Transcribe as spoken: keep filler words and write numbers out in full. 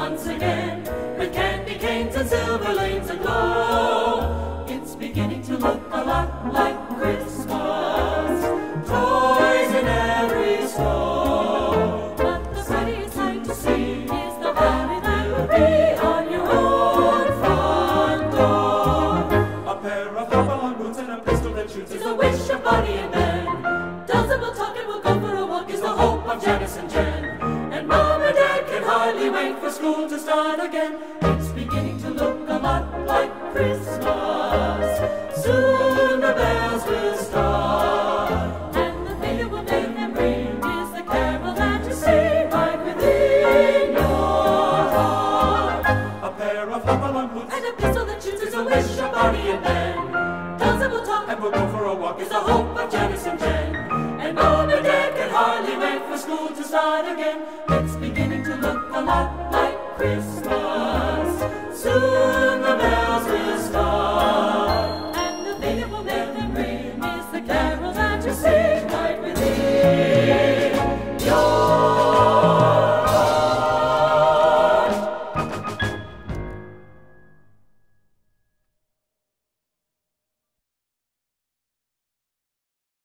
once again, with candy canes and silver lanes aglow. It's beginning to look a lot like Christmas, toys in every store. But the prettiest sight to see is the party that will be on your own front door. A pair of hop-along boots and a pistol that shoots is a wish of Bonnie and Ben. Dozen will talk and we'll go for a walk is the hope of Janice and Jen. And Mom and Dad can hardly wait for school to start again. It's beginning to look a lot like Christmas. Soon the bells will start, and the thing that will make them ring is the carol that you sing right within your heart. A pair of hop-along boots And a pistol that shoots is a wish of Bonnie and Ben. Dozen will talk and we'll go for a walk is the hope of Janice and Jen. And Mom and Dad can hardly wait for school to start again. It's beginning to look a lot like Christmas.